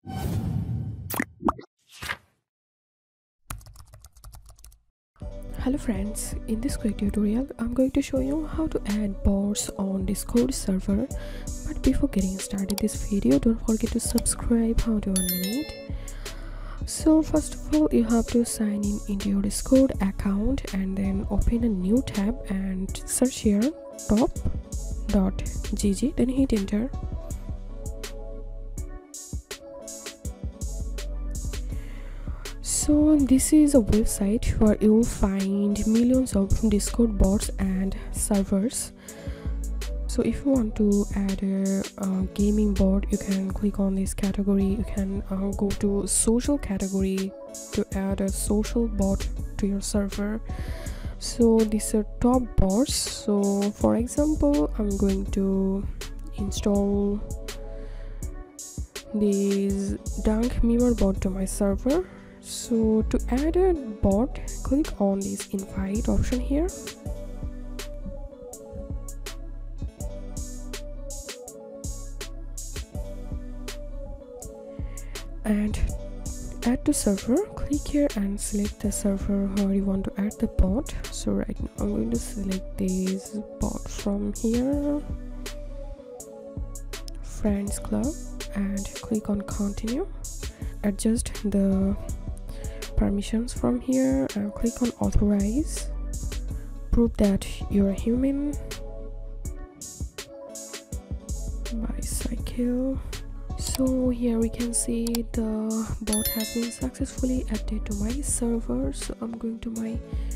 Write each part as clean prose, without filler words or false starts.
Hello friends, in this quick tutorial I'm going to show you how to add bots on Discord server. But before getting started this video, don't forget to subscribe. How to 1 minute. So first of all, you have to sign in into your Discord account and then open a new tab and search here top.gg, then hit enter. So this is a website where you will find millions of Discord bots and servers. So if you want to add a gaming bot, you can click on this category. You can go to social category to add a social bot to your server. So these are top bots. So for example, I'm going to install this dunk memer bot to my server. So to add a bot, click on this invite option here. And add to server, click here and select the server where you want to add the bot. So right now I'm going to select this bot from here, friends club, and click on continue. Adjust the permissions from here and click on authorize. Prove that you're a human. Bicycle. So here we can see the bot has been successfully added to my server. So I'm going to my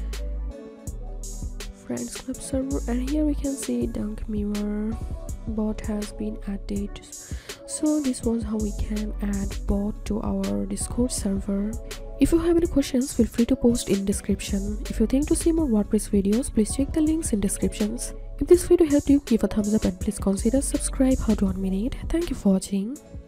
friends club server and here we can see dunk memer bot has been added. So this was how we can add bot to our Discord server. If you have any questions, feel free to post in description. If you think to see more WordPress videos, please check the links in descriptions. If this video helped you, give a thumbs up and please consider subscribe. How to 1 minute. Thank you for watching.